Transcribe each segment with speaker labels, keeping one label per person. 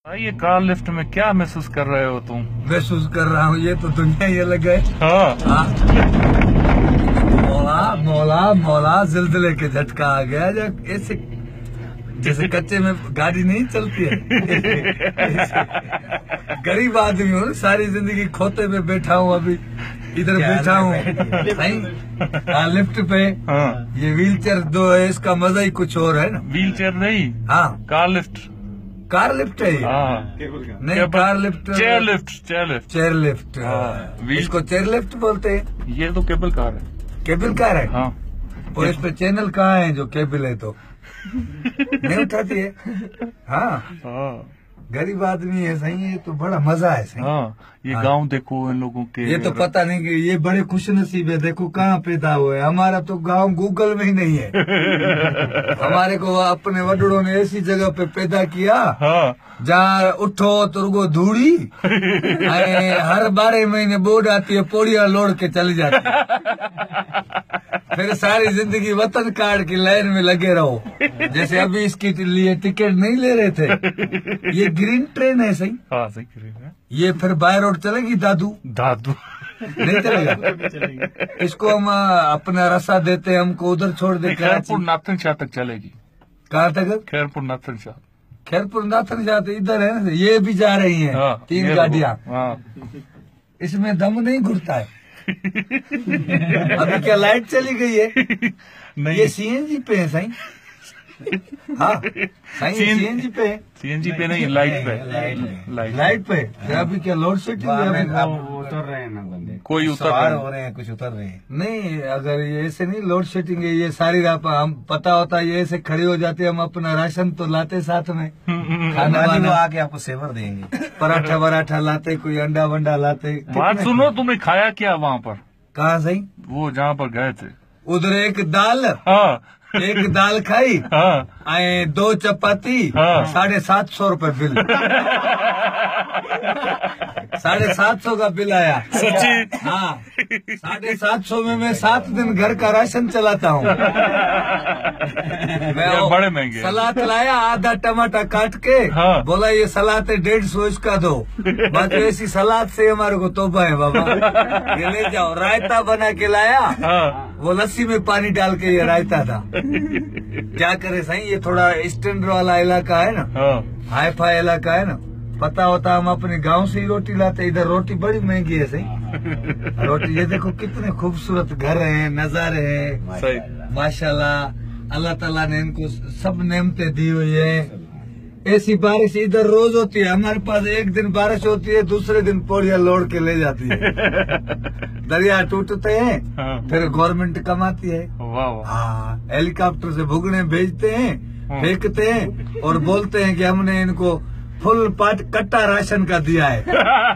Speaker 1: ये car lift में क्या महसूस कर रहे हो तुम?
Speaker 2: महसूस कर रहा हूँ, ये तो दुनिया ये लग गए।
Speaker 1: हाँ।
Speaker 2: मौला मौला मौला, जिलजिले के झटका आ गया। जब ऐसे जैसे कच्चे में गाड़ी नहीं चलती है गरीब आदमी हूँ, सारी जिंदगी खोते में बैठा हूँ, अभी इधर बैठा हूँ लिफ्ट पे।
Speaker 1: हाँ।
Speaker 2: ये व्हील चेयर दो है, इसका मजा ही कुछ और है ना।
Speaker 1: व्हील चेयर नहीं,
Speaker 2: हाँ
Speaker 1: कार लिफ्ट।
Speaker 2: कार लिफ्ट है ये।
Speaker 1: हाँ।
Speaker 2: नहीं car lift,
Speaker 1: chair lift. Chair lift.
Speaker 2: Chair lift, इसको चेयर लिफ्ट बोलते हैं।
Speaker 1: ये तो केबल कार है।
Speaker 2: केबल कार है।
Speaker 1: हाँ।
Speaker 2: और इस पे चैनल कहाँ है जो केबल है तो नहीं उठाती है। हाँ गरीब आदमी है, सही है, तो बड़ा मजा है सही।
Speaker 1: हाँ। ये गांव देखो इन लोगों के,
Speaker 2: ये तो पता नहीं कि ये बड़े खुश नसीब है, देखो कहाँ पैदा हुए। हमारा तो गांव गूगल में ही नहीं है हमारे को अपने वडड़ों ने ऐसी जगह पे पैदा किया।
Speaker 1: हाँ।
Speaker 2: जहाँ उठो तो रुको धूड़ी हर 12 महीने बोर्ड आती है, पौड़िया लोड के चली जाती है फिर सारी जिंदगी वतन कार्ड की लाइन में लगे रहो। जैसे अभी इसके लिए टिकट नहीं ले रहे थे। ये ग्रीन ट्रेन है सही।
Speaker 1: हाँ सही कह रहे हैं।
Speaker 2: ये फिर बाय रोड चलेगी दादू नहीं चलेगा। इसको हम अपना रसा देते हैं, हमको उधर छोड़ दे।
Speaker 1: खैरपुर नाथन शाह तक चलेगी।
Speaker 2: कहाँ तक?
Speaker 1: खैरपुर नाथन शाह।
Speaker 2: खैरपुर नाथन शाह इधर है ना, ये भी जा रही हैं।
Speaker 1: हाँ,
Speaker 2: 3 गाड़ियाँ।
Speaker 1: हाँ।
Speaker 2: इसमें दम नहीं घुरता है अभी क्या लाइट चली गई है?
Speaker 1: नहीं,
Speaker 2: ये सीएनजी पे है सही। हाँ सही सीएनजी पे है।
Speaker 1: सीएनजी पे नहीं, लाइट पे।
Speaker 2: लाइट पे। अभी क्या लोड शेडिंग है?
Speaker 3: उतर रहे हैं ना बंदे,
Speaker 1: कोई उतर
Speaker 3: हो रहे हैं, कुछ उतर रहे हैं।
Speaker 2: नहीं, अगर ये ऐसे नहीं लोड शेडिंग है, ये सारी रात हम पता होता है, ये ऐसे खड़े हो जाते, हम अपना राशन तो लाते साथ में, खाना वाना
Speaker 3: आके आपको सेवर देंगे,
Speaker 2: पराठा वराठा लाते, कोई अंडा वंडा लाते।
Speaker 1: बात सुनो, तुमने खाया क्या वहाँ पर?
Speaker 2: कहाँ सही?
Speaker 1: वो जहाँ पर गए थे
Speaker 2: उधर एक दाल।
Speaker 1: हाँ।
Speaker 2: एक दाल खाई।
Speaker 1: हाँ।
Speaker 2: 2 चपाती।
Speaker 1: हाँ।
Speaker 2: 750 रुपए बिल 750 का बिल आया।
Speaker 1: सच्ची?
Speaker 2: हाँ 750 में मैं 7 दिन घर का राशन चलाता हूँ। मैं
Speaker 1: बड़े महंगे।
Speaker 2: सलाद लाया, आधा टमाटर काट के।
Speaker 1: हाँ।
Speaker 2: बोला ये सलाद है 150 इसका दो। बाकी ऐसी सलाद से हमारे को तोबा है बाबा, ये ले जाओ। रायता बना के लाया।
Speaker 1: हाँ।
Speaker 2: वो लस्सी में पानी डाल के ये रायता था। क्या करे सही, ये थोड़ा स्टैंडर्ड वाला इलाका है ना।
Speaker 1: हाँ।
Speaker 2: हाई फाई इलाका है ना। पता होता हम अपने गांव से ही रोटी लाते, इधर रोटी बड़ी महंगी है सही। रोटी ये देखो कितने खूबसूरत घर हैं, नजारे हैं
Speaker 1: सही।
Speaker 2: माशाल्लाह। अल्लाह ताला ने इनको सब नेमतें दी हुई है। ऐसी बारिश इधर रोज होती है, हमारे पास एक दिन बारिश होती है, दूसरे दिन पौड़िया लोड के ले जाती है दरिया टूटते हैं। हाँ। फिर गवर्नमेंट कमाती है। हाँ हेलीकॉप्टर से भुगने भेजते हैं, फेंकते हैं और बोलते हैं कि हमने इनको फुल कट्टा राशन का दिया है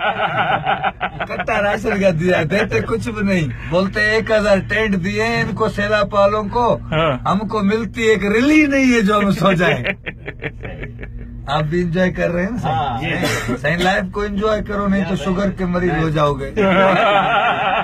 Speaker 2: कट्टा राशन का दिया है। देते कुछ भी नहीं, बोलते 1000 टेंट दिए हैं इनको सैलाब वालों को। हाँ। हमको मिलती एक रिली नहीं है जो हम सो जाए। आप भी इंजॉय कर रहे हैं ना? सही लाइफ को एंजॉय करो, नहीं तो शुगर के मरीज हो जाओगे